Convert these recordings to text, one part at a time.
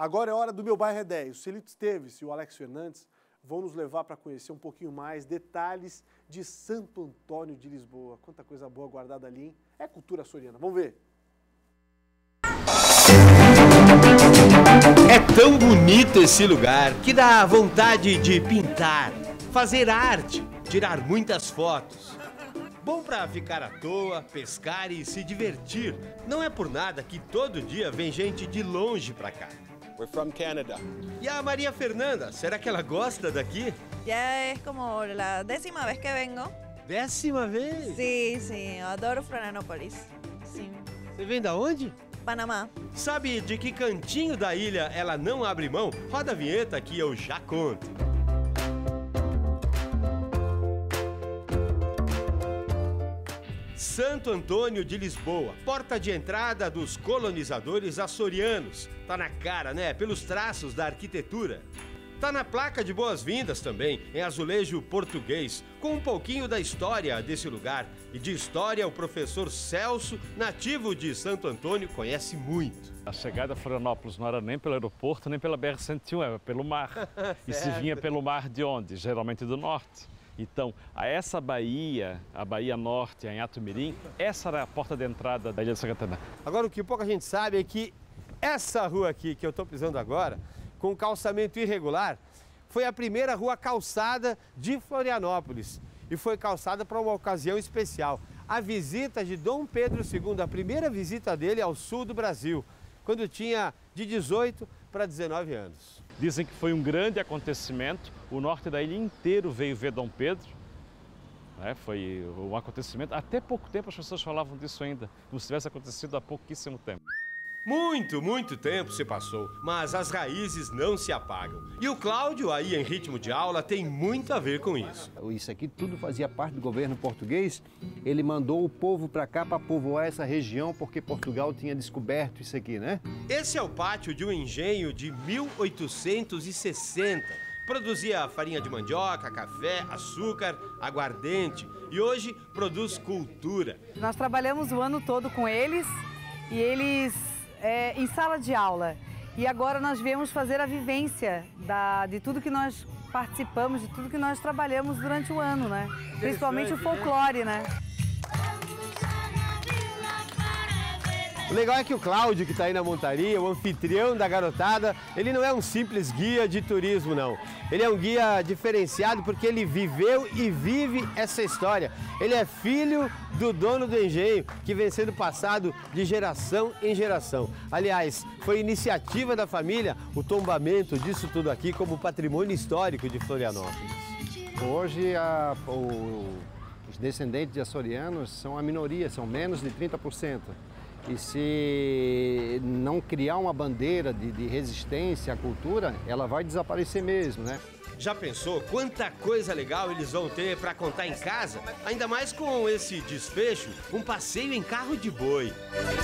Agora é hora do Meu Bairro é 10. O Celito Esteves e o Alex Fernandes vão nos levar para conhecer um pouquinho mais detalhes de Santo Antônio de Lisboa. Quanta coisa boa guardada ali, hein? É cultura açoriana. Vamos ver. É tão bonito esse lugar que dá vontade de pintar, fazer arte, tirar muitas fotos. Bom para ficar à toa, pescar e se divertir. Não é por nada que todo dia vem gente de longe para cá. We're from Canada. E a Maria Fernanda, será que ela gosta daqui? Ya es como la 10ª vez que vengo. 10ª vez? Sí, sí, adoro Florianópolis. Sí. Você vem da onde? Panamá. Sabe de que cantinho da ilha ela não abre mão? Roda a vinheta que eu já conto. Santo Antônio de Lisboa, porta de entrada dos colonizadores açorianos. Tá na cara, né? Pelos traços da arquitetura. Tá na placa de boas-vindas também, em azulejo português, com um pouquinho da história desse lugar. E de história, o professor Celso, nativo de Santo Antônio, conhece muito. A chegada a Florianópolis não era nem pelo aeroporto, nem pela BR-101, era pelo mar. E se vinha pelo mar de onde? Geralmente do norte. Então, a essa baía, a Baía Norte, em Atumirim, essa era a porta de entrada da Ilha de Santa Catarina. Agora, o que pouca gente sabe é que essa rua aqui, que eu estou pisando agora, com calçamento irregular, foi a primeira rua calçada de Florianópolis. E foi calçada para uma ocasião especial. A visita de Dom Pedro II, a primeira visita dele ao sul do Brasil, quando tinha de 18 para 19 anos. Dizem que foi um grande acontecimento, o norte da ilha inteiro veio ver Dom Pedro. Foi um acontecimento, até pouco tempo as pessoas falavam disso ainda, como se tivesse acontecido há pouquíssimo tempo. Muito tempo se passou, mas as raízes não se apagam. E o Cláudio, aí em ritmo de aula, tem muito a ver com isso. Isso aqui tudo fazia parte do governo português. Ele mandou o povo para cá para povoar essa região porque Portugal tinha descoberto isso aqui, né? Esse é o pátio de um engenho de 1860. Produzia farinha de mandioca, café, açúcar, aguardente e hoje produz cultura. Nós trabalhamos o ano todo com eles e eles em sala de aula. E agora nós viemos fazer a vivência de tudo que nós participamos, de tudo que nós trabalhamos durante o ano, né? Principalmente o folclore, né? O legal é que o Cláudio, que está aí na montaria, o anfitrião da garotada, ele não é um simples guia de turismo, não. Ele é um guia diferenciado porque ele viveu e vive essa história. Ele é filho do dono do engenho, que vem sendo passado de geração em geração. Aliás, foi iniciativa da família o tombamento disso tudo aqui como patrimônio histórico de Florianópolis. Hoje, os descendentes de açorianos são a minoria, são menos de 30%. E se não criar uma bandeira de resistência à cultura, ela vai desaparecer mesmo, né? Já pensou quanta coisa legal eles vão ter para contar em casa? Ainda mais com esse desfecho, um passeio em carro de boi.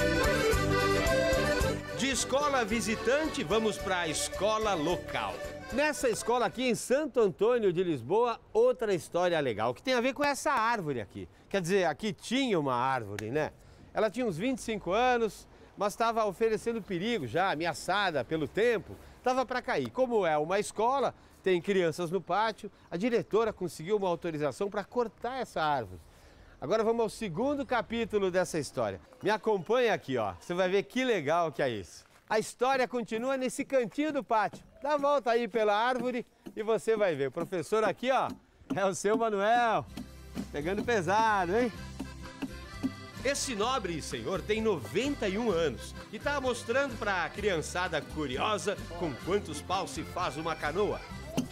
De escola visitante, vamos para a escola local. Nessa escola aqui em Santo Antônio de Lisboa, outra história legal, que tem a ver com essa árvore aqui. Quer dizer, aqui tinha uma árvore, né? Ela tinha uns 25 anos, mas estava oferecendo perigo já, ameaçada pelo tempo, estava para cair. Como é uma escola, tem crianças no pátio, a diretora conseguiu uma autorização para cortar essa árvore. Agora vamos ao segundo capítulo dessa história. Me acompanha aqui, ó. Você vai ver que legal que é isso. A história continua nesse cantinho do pátio. Dá a volta aí pela árvore e você vai ver. O professor aqui, ó, é o seu Manuel. Pegando pesado, hein? Esse nobre senhor tem 91 anos e está mostrando para a criançada curiosa com quantos paus se faz uma canoa.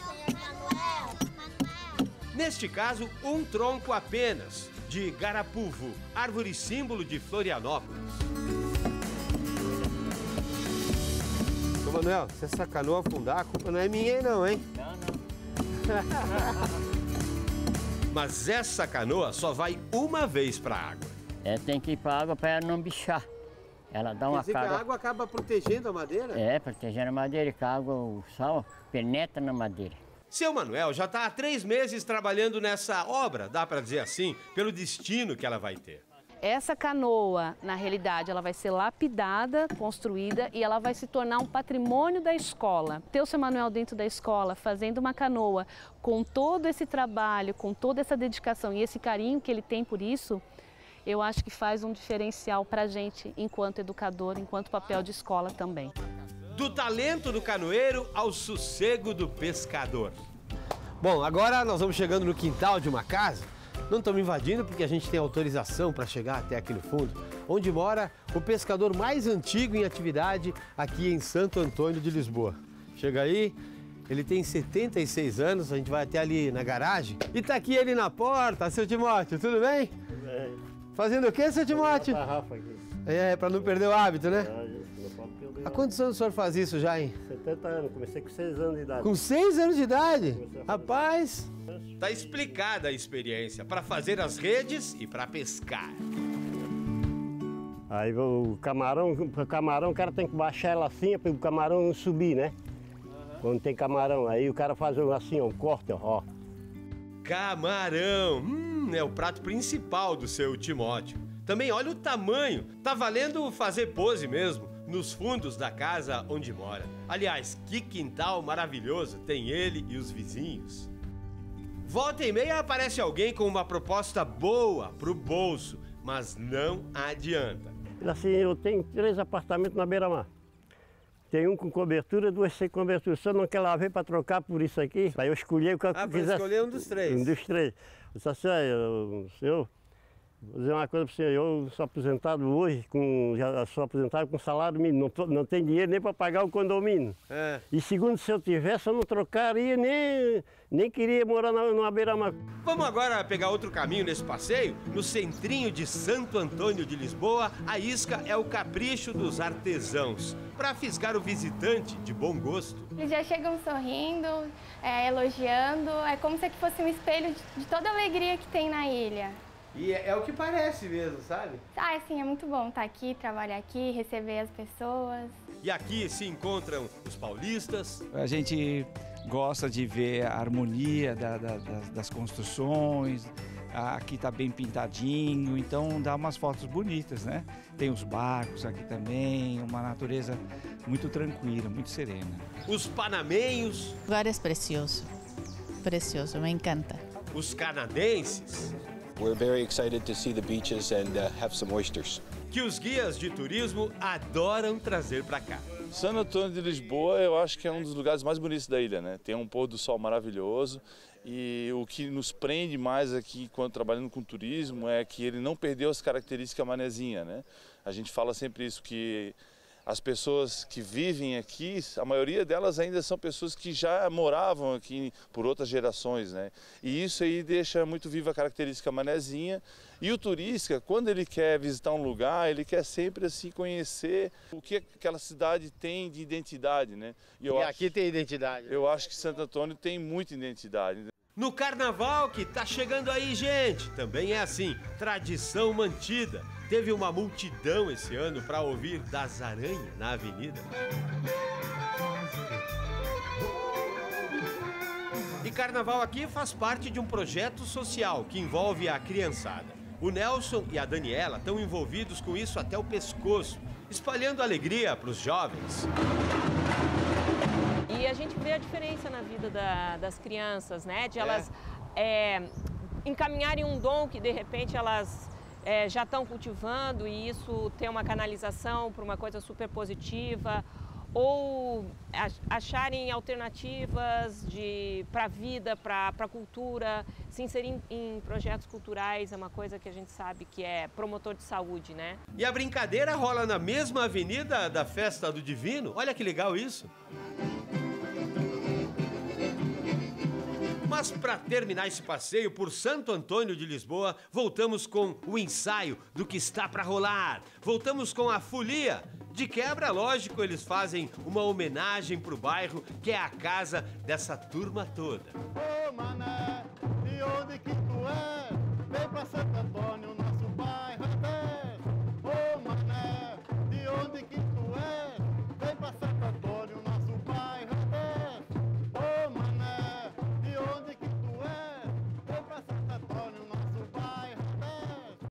Neste caso, um tronco apenas, de garapuvo, árvore símbolo de Florianópolis. Ô Manuel, se essa canoa afundar, a culpa não é minha aí não, hein? Não. Mas essa canoa só vai uma vez para a água. Tem que ir para a água para ela não bichar. Ela dá uma carga. Que a água acaba protegendo a madeira? Protegendo a madeira, que a água, o sal, penetra na madeira. Seu Manuel já está há 3 meses trabalhando nessa obra, dá para dizer assim, pelo destino que ela vai ter. Essa canoa, na realidade, ela vai ser lapidada, construída e ela vai se tornar um patrimônio da escola. Ter o seu Manuel dentro da escola, fazendo uma canoa, com todo esse trabalho, com toda essa dedicação e esse carinho que ele tem por isso, eu acho que faz um diferencial para a gente, enquanto educador, enquanto papel de escola também. Do talento do canoeiro ao sossego do pescador. Bom, agora nós vamos chegando no quintal de uma casa. Não estamos invadindo porque a gente tem autorização para chegar até aqui no fundo, onde mora o pescador mais antigo em atividade aqui em Santo Antônio de Lisboa. Chega aí, ele tem 76 anos, a gente vai até ali na garagem. E tá aqui ele na porta, seu Timóteo, tudo bem? Tudo bem. Fazendo o quê, seu Timóteo? Tarrafa aqui. Para não perder o hábito, né? Não pode perder. Há quantos anos o senhor faz isso já, hein? 70 anos, comecei com 6 anos de idade. Com 6 anos de idade? Rapaz! Tá explicada a experiência para fazer as redes e para pescar. Aí o camarão, o cara tem que baixar ela assim para o camarão não subir, né? Quando tem camarão, aí o cara faz assim, ó, corta, ó. Camarão! É o prato principal do seu Timóteo. Também olha o tamanho, tá valendo fazer pose mesmo, nos fundos da casa onde mora. Aliás, que quintal maravilhoso tem ele e os vizinhos. Volta e meia aparece alguém com uma proposta boa pro bolso, mas não adianta. Assim, eu tenho 3 apartamentos na beira-mar. Tem um com cobertura, 2 sem cobertura. Só não quer lá ver para trocar por isso aqui. Aí eu escolhi o que eu quisesse. Escolher um dos 3. Um dos 3. Eu disse assim, senhor, vou dizer uma coisa para o senhor, eu sou aposentado hoje, já sou aposentado com salário mínimo, não tenho dinheiro nem para pagar o condomínio. É. E segundo, se eu tivesse, eu não trocaria, nem queria morar numa beira-mar. Vamos agora pegar outro caminho nesse passeio? No centrinho de Santo Antônio de Lisboa, a isca é o capricho dos artesãos, para fisgar o visitante de bom gosto. Eles já chegam sorrindo, elogiando, é como se fosse um espelho de toda a alegria que tem na ilha. E é o que parece mesmo, sabe? Sim, é muito bom estar aqui, trabalhar aqui, receber as pessoas. E aqui se encontram os paulistas. A gente gosta de ver a harmonia das construções, aqui está bem pintadinho, então dá umas fotos bonitas, né? Tem os barcos aqui também, uma natureza muito tranquila, muito serena. Os panamenhos. O lugar é precioso, precioso, me encanta. Os canadenses. We're very excited to see the beaches and have some oysters. Que os guias de turismo adoram trazer para cá. Santo Antônio de Lisboa, eu acho que é um dos lugares mais bonitos da ilha, né? Tem um pôr do sol maravilhoso e o que nos prende mais aqui quando trabalhando com turismo é que ele não perdeu as características manezinha, né? A gente fala sempre isso, que as pessoas que vivem aqui, a maioria delas ainda são pessoas que já moravam aqui por outras gerações, né? E isso aí deixa muito viva a característica manezinha. E o turista, quando ele quer visitar um lugar, ele quer sempre assim conhecer o que aquela cidade tem de identidade, né? E aqui tem identidade. Eu acho que Santo Antônio tem muita identidade. No carnaval que tá chegando aí, gente, também é assim, tradição mantida. Teve uma multidão esse ano para ouvir Das Aranha na avenida. E carnaval aqui faz parte de um projeto social que envolve a criançada. O Nelson e a Daniela estão envolvidos com isso até o pescoço, espalhando alegria para os jovens. E a gente vê a diferença na vida das crianças, né? De elas encaminharem um dom que de repente elas já estão cultivando e isso ter uma canalização para uma coisa super positiva, ou acharem alternativas para a vida, para a cultura, se inserir em projetos culturais é uma coisa que a gente sabe que é promotor de saúde, né? E a brincadeira rola na mesma avenida da Festa do Divino. Olha que legal isso! Mas para terminar esse passeio por Santo Antônio de Lisboa, voltamos com o ensaio do que está para rolar. Voltamos com a folia. De quebra, lógico, eles fazem uma homenagem pro bairro, que é a casa dessa turma toda. Ô, mané, de onde que tu é? Vem pra Santo Antônio,